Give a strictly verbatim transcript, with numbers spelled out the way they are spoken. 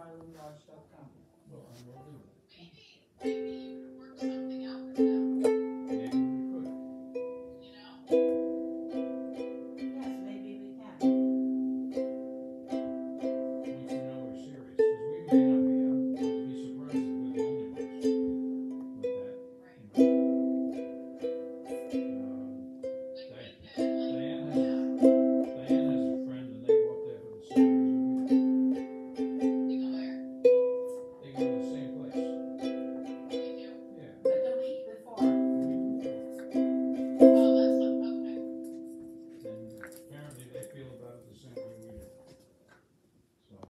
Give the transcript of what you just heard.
harlem lodge dot com. Well, I will do that.